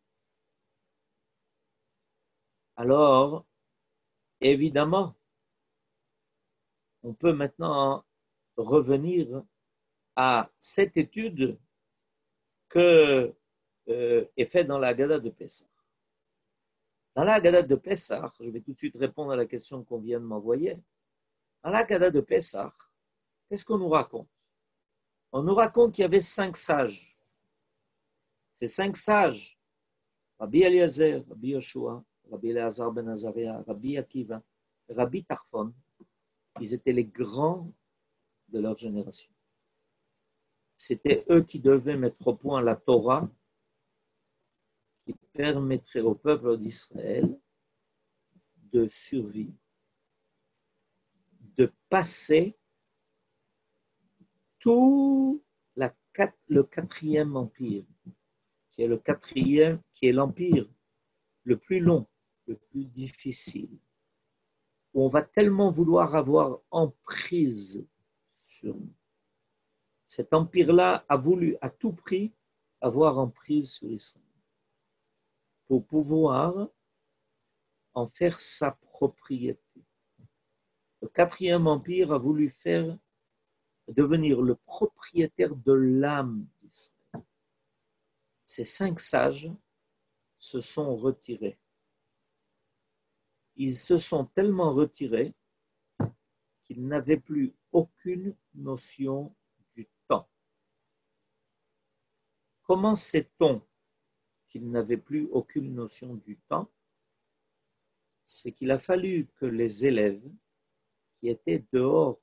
Alors, évidemment, on peut maintenant revenir à cette étude que est faite dans la Haggadah de Pessah. Dans la Haggadah de Pessah, je vais tout de suite répondre à la question qu'on vient de m'envoyer. Dans la Haggadah de Pessah, qu'est-ce qu'on nous raconte? On nous raconte qu'il y avait 5 sages. Ces 5 sages, Rabbi Eliezer, Rabbi Yoshua, Rabbi Elazar ben Azariah, Rabbi Akiva, Rabbi Tarfon, ils étaient les grands de leur génération. C'était eux qui devaient mettre au point la Torah qui permettrait au peuple d'Israël de survivre, de passer tout le 4e empire, qui est l'empire le plus long, le plus difficile, où on va tellement vouloir avoir emprise sur nous. Cet empire-là a voulu à tout prix avoir emprise sur Israël pour pouvoir en faire sa propriété. Le 4e empire a voulu devenir le propriétaire de l'âme d'Israël. Ces 5 sages se sont retirés. Ils se sont tellement retirés qu'ils n'avaient plus aucune notion du temps. Comment sait-on qu'ils n'avaient plus aucune notion du temps? C'est qu'il a fallu que les élèves qui étaient dehors,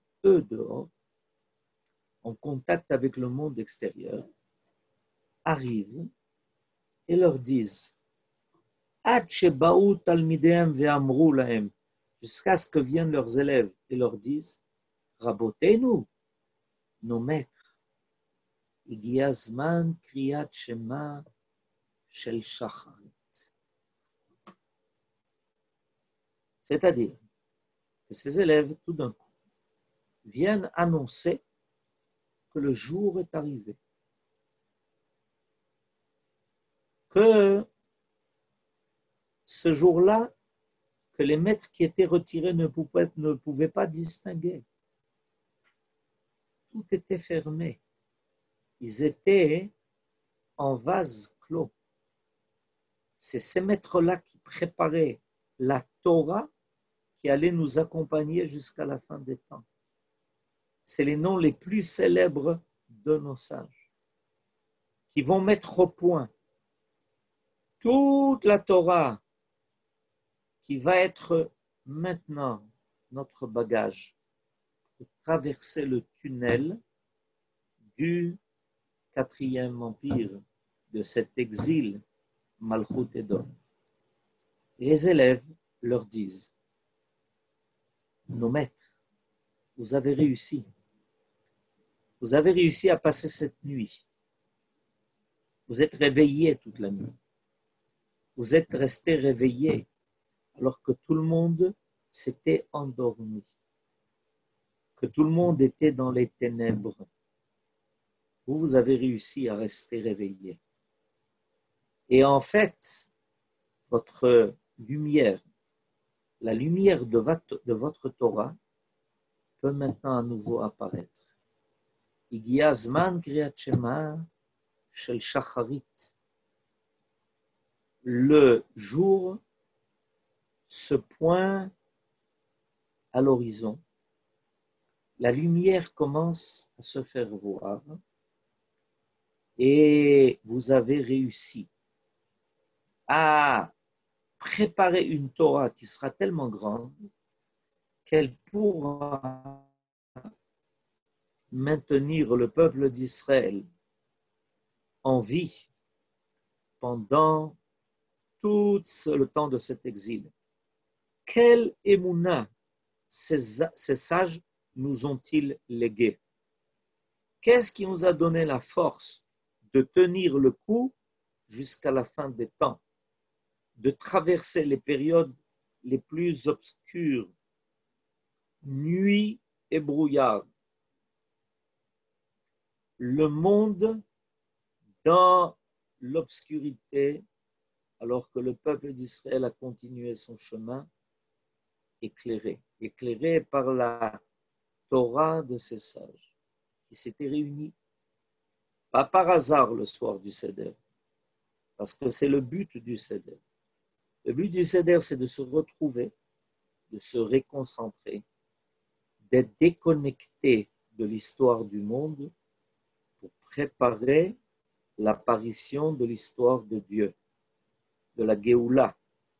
en contact avec le monde extérieur, arrivent et leur disent jusqu'à ce que viennent leurs élèves et leur disent Rabotenu, nos maîtres, Igia Zman Kriyat Shema Shel Shacharit. C'est-à-dire que ces élèves, tout d'un coup, viennent annoncer que le jour est arrivé, que ce jour-là, que les maîtres qui étaient retirés ne pouvaient pas distinguer. Tout était fermé. Ils étaient en vase clos. C'est ces maîtres-là qui préparaient la Torah qui allait nous accompagner jusqu'à la fin des temps. C'est les noms les plus célèbres de nos sages qui vont mettre au point toute la Torah qui va être maintenant notre bagage pour traverser le tunnel du 4e empire, de cet exil Malchut Edom. Les élèves leur disent nos maîtres, vous avez réussi. Vous avez réussi à passer cette nuit. Vous êtes réveillés toute la nuit. Vous êtes restés réveillés alors que tout le monde s'était endormi, que tout le monde était dans les ténèbres. Vous avez réussi à rester réveillés. Et en fait, votre lumière, la lumière de votre Torah, peut maintenant à nouveau apparaître. Igia Zman Kriyat Shema Shel Shacharit. Le jour se pointe à l'horizon. La lumière commence à se faire voir et vous avez réussi à préparer une Torah qui sera tellement grande qu'elle pourra maintenir le peuple d'Israël en vie pendant tout le temps de cet exil. quelle émouna ces sages nous ont-ils légué? Qu'est-ce qui nous a donné la force de tenir le coup jusqu'à la fin des temps, de traverser les périodes les plus obscures, nuit et brouillard, le monde dans l'obscurité, alors que le peuple d'Israël a continué son chemin éclairé par la Torah de ces sages qui s'étaient réunis, pas par hasard le soir du Seder, parce que c'est le but du Seder. Le but du Seder, c'est de se retrouver, de se réconcentrer, d'être déconnecté de l'histoire du monde pour préparer l'apparition de l'histoire de Dieu, de la Géoula.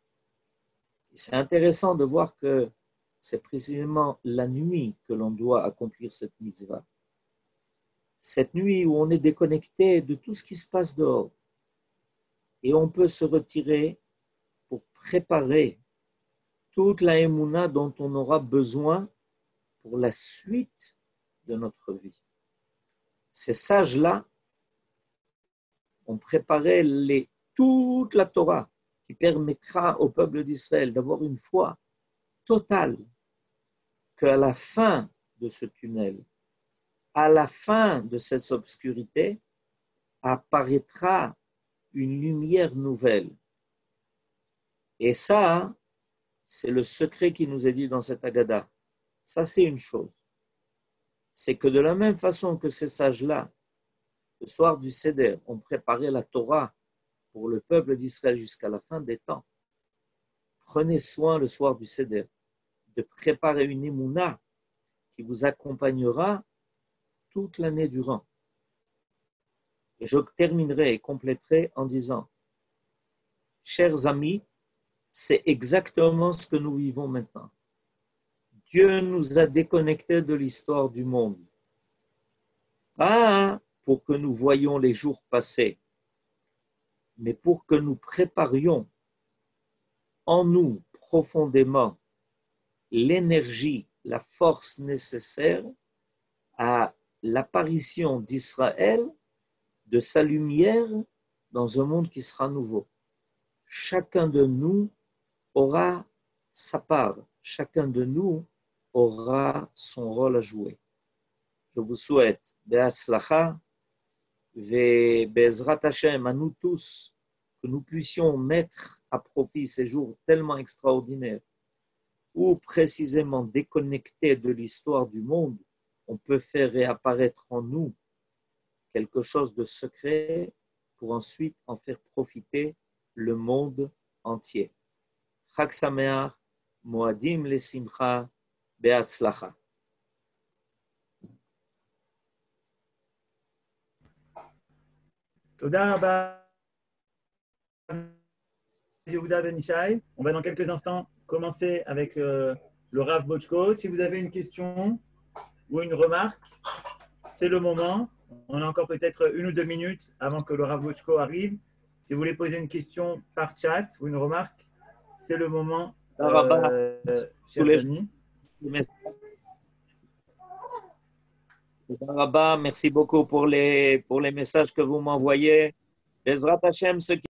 Et c'est intéressant de voir que c'est précisément la nuit que l'on doit accomplir cette mitzvah. Cette nuit où on est déconnecté de tout ce qui se passe dehors. Et on peut se retirer pour préparer toute la émouna dont on aura besoin pour la suite de notre vie. Ces sages-là ont préparé toute la Torah qui permettra au peuple d'Israël d'avoir une foi totale qu'à la fin de ce tunnel, à la fin de cette obscurité, apparaîtra une lumière nouvelle. Et ça, c'est le secret qui nous est dit dans cette Agada. Ça, c'est une chose. C'est que de la même façon que ces sages-là, le soir du Seder, ont préparé la Torah pour le peuple d'Israël jusqu'à la fin des temps, prenez soin le soir du Seder de préparer une émouna qui vous accompagnera toute l'année durant. Et je terminerai et compléterai en disant, chers amis, c'est exactement ce que nous vivons maintenant. Dieu nous a déconnectés de l'histoire du monde. Pas pour que nous voyions les jours passer, mais pour que nous préparions en nous profondément l'énergie, la force nécessaire à l'apparition d'Israël, de sa lumière dans un monde qui sera nouveau. Chacun de nous aura sa part, chacun de nous aura son rôle à jouer. Je vous souhaite Be'atzlacha ve Be'ezrat Hashem à nous tous, que nous puissions mettre à profit ces jours tellement extraordinaires où précisément déconnectés de l'histoire du monde, on peut faire réapparaître en nous quelque chose de secret pour ensuite en faire profiter le monde entier. Chag Sameach, Moadim Lesimcha, Be'atzlacha. Toda Rabba Yehuda Ben Ishai. On va dans quelques instants commencer avec le Rav Bochko. Si vous avez une question ou une remarque, c'est le moment. On a encore peut-être 1 ou 2 minutes avant que le Rav Bochko arrive. Si vous voulez poser une question par chat ou une remarque, c'est le moment, chers amis. Merci beaucoup pour les messages que vous m'envoyez. Bezrat Hashem, ceux qui